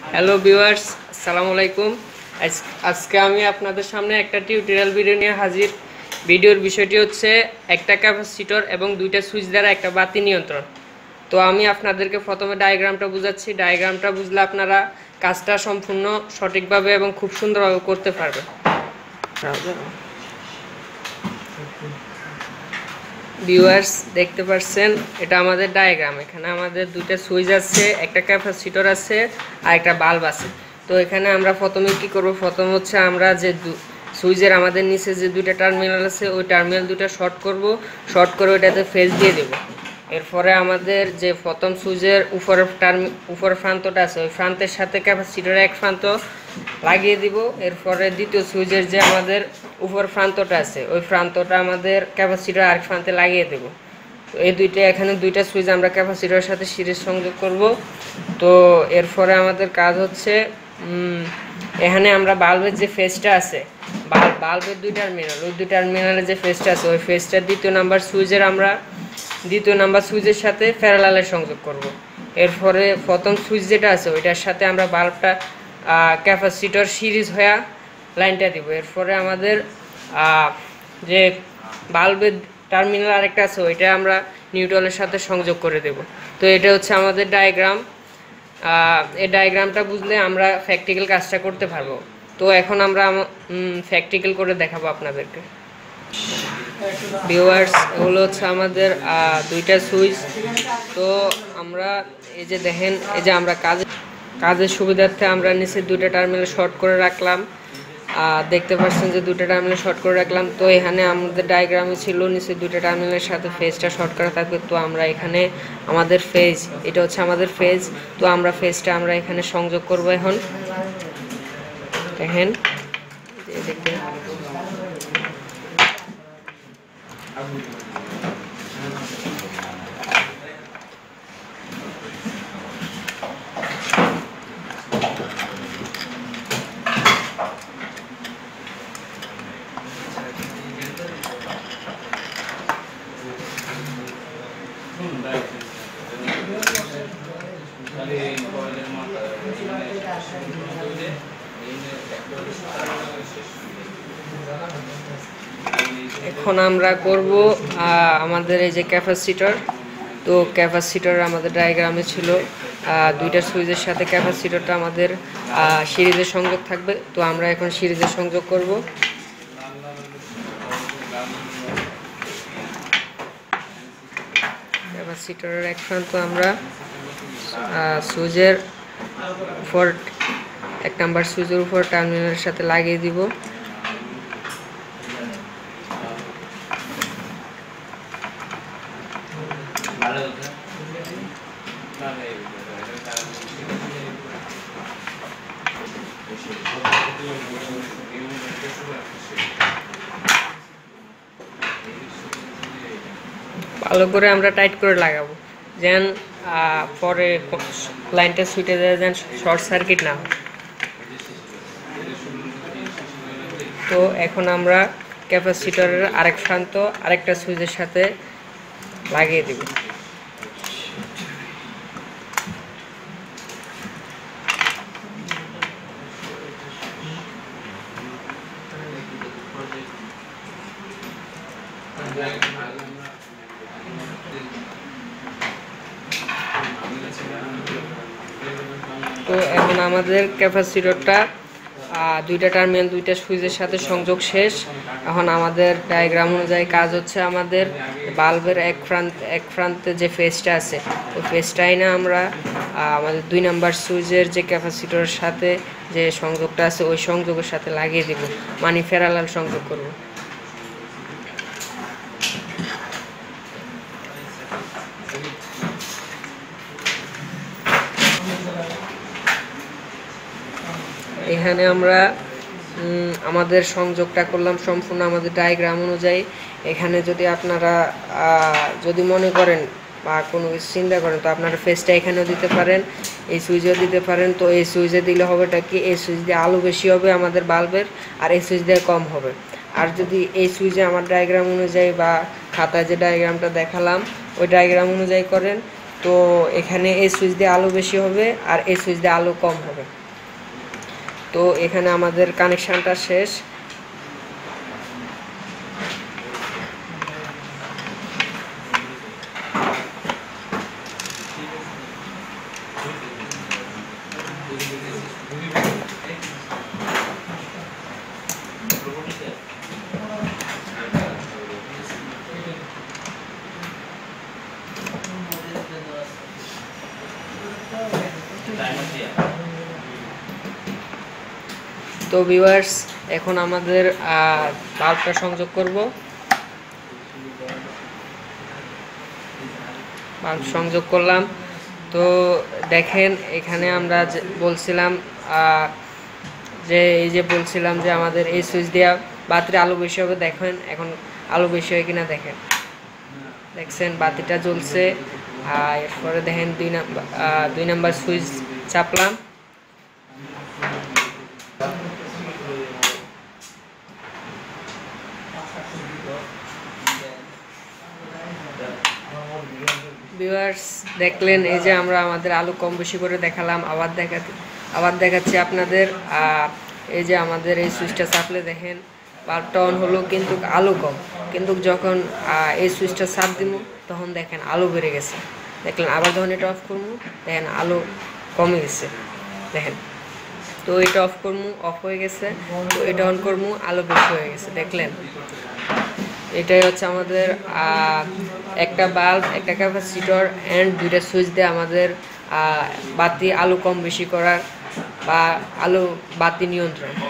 Hello viewers, আসসালামু আলাইকুম। আজকে আমি আপনাদের সামনে একটা টিউটোরিয়াল ভিডিও নিয়ে হাজির। ভিডিওর বিষয়টি হচ্ছে একটা ক্যাপাসিটর এবং দুইটা সুইচ দ্বারা একটা বাতি নিয়ন্ত্রণ। তো আমি আপনাদেরকে প্রথমে ডায়াগ্রামটা বুঝাচ্ছি। ডায়াগ্রামটা বুঝলে আপনারা কাজটা সম্পূর্ণ সঠিকভাবে এবং খুব সুন্দরভাবে করতে পারবেন। ভিউয়ার্স, দেখতে পাচ্ছেন এটা আমাদের ডায়াগ্রাম। এখানে আমাদের দুইটা সুইচ আছে, একটা ক্যাপাসিটর আছে আর একটা বাল্ব আছে। তো এখানে আমরা প্রথমে কি করব, প্রথম হচ্ছে আমরা যে সুইচের আমাদের নিচে যে দুইটা টার্মিনাল আছে ওই টার্মিনাল দুটো শর্ট করব, শর্ট করে ওইটাতে ফেজ দিয়ে দেব। এরপরে আমাদের যে প্রথম সুইচের উপরের প্রান্তটা আছে ওই প্রান্তের সাথে ক্যাপাসিটরের এক প্রান্ত লাগিয়ে দিব। এরপরে দ্বিতীয় সুইচের যে আমাদের উপর প্রান্তটা আছে ওই প্রান্তটা আমাদের ক্যাপাসিটর আরেক প্রান্তে লাগিয়ে দেব। তো এই এখানে দুইটা সুইচ আমরা ক্যাপাসিটরের সাথে সিরিজ সংযোগ করব। তো এরপরে আমাদের কাজ হচ্ছে এখানে আমরা বাল্বের যে ফেজটা আছে, বাল্বের দুই টার্মিনাল, ওই দুই টার্মিনালের যে ফেজটা আছে ওই ফেজটা দ্বিতীয় নাম্বার সুইচের সাথে প্যারালালে সংযোগ করব। এরপরে প্রথম সুইচ যেটা আছে ওইটার সাথে আমরা বাল্বটা ক্যাপাসিটর সিরিজ হয়ে লাইনটা দিব। এরপরে আমাদের যে বাল্বের টার্মিনাল আরেকটা আছে ওইটা আমরা নিউট্রালের সাথে সংযোগ করে দেব। তো এটা হচ্ছে আমাদের ডায়াগ্রাম। এই ডায়াগ্রামটা বুঝলে আমরা প্র্যাকটিক্যাল কাজটা করতে পারবো। তো এখন আমরা প্র্যাকটিক্যাল করে দেখাবো আপনাদেরকে। ভিউয়ার্স, এগুলো হচ্ছে আমাদের দুইটা সুইচ। তো আমরা এই যে দেখেন, এই যে আমরা কাজের সুবিধার্থে আমরা নিচে দুইটা টার্মিনাল শর্ট করে রাখলাম। দেখতে পাচ্ছেন যে দুটো টার্মিনাল শর্ট করে রাখলাম। তো এখানে আমাদের ডায়াগ্রামে ছিল নিচে দুটো টার্মিনালের সাথে ফেজটা শর্ট করা থাকবে। তো আমরা এখানে আমাদের ফেজ, এটা হচ্ছে আমাদের ফেজ। তো আমরা ফেজটা আমরা এখানে সংযোগ করব। এখন দেখেন, দেখবেন এখন আমরা করব আমাদের এই যে ক্যাপাসিটর। তো ক্যাপাসিটর আমাদের ডায়াগ্রামে ছিল দুইটা সুইচের সাথে ক্যাপাসিটরটা আমাদের সিরিজের সংযোগ থাকবে। তো আমরা এখন সিরিজের সংযোগ করব। ক্যাপাসিটরের এক প্রান্ত আমরা সুইচের উপর, এক নাম্বার সুইচের উপর টার্মিনালের সাথে লাগিয়ে দিব। ভালো করে আমরা টাইট করে লাগাবো, যেন পরে লাইনটা ছুটে যায়, যেন শর্ট সার্কিট না হয়। তো এখন আমরা ক্যাপাসিটরের আরেক প্রান্ত আরেকটা সুইচের সাথে লাগিয়ে দেব। তো এখন আমাদের ক্যাপাসিটরটা দুইটা টার্মিনাল দুইটা সুইচের সাথে সংযোগ শেষ। এখন আমাদের ডায়াগ্রাম অনুযায়ী কাজ হচ্ছে আমাদের বাল্বের এক প্রান্তে যে ফেজটা আছে ওই ফেজটাই না আমরা আমাদের দুই নাম্বার সুইচের যে ক্যাপাসিটরের সাথে যে সংযোগটা আছে ওই সংযোগের সাথে লাগিয়ে দেব, মানে প্যারালাল সংযোগ করব। এখানে আমরা আমাদের সংযোগটা করলাম সম্পূর্ণ আমাদের ডায়াগ্রাম অনুযায়ী। এখানে যদি আপনারা যদি মনে করেন বা কোনো কিছু চিন্তা করেন তো আপনারা ফেজটা এখানেও দিতে পারেন, এই সুইচেও দিতে পারেন। তো এই সুইচে দিলে হবেটা কি, এই সুইচ দিয়ে আলো বেশি হবে আমাদের বাল্বের, আর এই সুইচ দিয়ে কম হবে। আর যদি এই সুইচে আমার ডায়াগ্রাম অনুযায়ী বা খাতায় যে ডায়াগ্রামটা দেখালাম ওই ডায়াগ্রাম অনুযায়ী করেন তো এখানে এই সুইচ দিয়ে আলো বেশি হবে আর এই সুইচ দিয়ে আলো কম হবে। তো এখানে আমাদের কানেকশানটা শেষ। তো ভিউয়ার্স, এখন আমাদের বাল্বটা সংযোগ করব। বাল্ব সংযোগ করলাম। তো দেখেন এখানে আমরা বলছিলাম যে বলছিলাম যে আমাদের এই সুইচ দেওয়া বাতির আলো বেশি হবে। দেখেন এখন আলো বেশি হয় কিনা দেখেন, দেখছেন বাতিটা জ্বলছে। এরপরে দেখেন 2 নাম্বার সুইচ চাপলাম। ভিউয়ার্স দেখলেন, এই যে আমরা আমাদের আলো কম বেশি করে দেখালাম। আবার দেখাচ্ছি আপনাদের। এই যে আমাদের এই সুইচটা চাপলে দেখেন বাল্বটা অন হলো, কিন্তু আলো কম। কিন্তু যখন এই সুইচটা চাপ দিব তখন দেখেন আলো বেড়ে গেছে। দেখলেন আবার যখন এটা অফ করবো দেখেন আলো কমে গেছে। দেখেন, তো এটা অফ করবো, অফ হয়ে গেছে। তো এটা অন করবো, আলো বেশি হয়ে গেছে। দেখলেন, এটাই হচ্ছে আমাদের একটা বাল্ব, একটা ক্যাপাসিটর অ্যান্ড 2টা সুইচ দিয়ে আমাদের বাতি আলো কম বেশি করার বা বাতি নিয়ন্ত্রণ।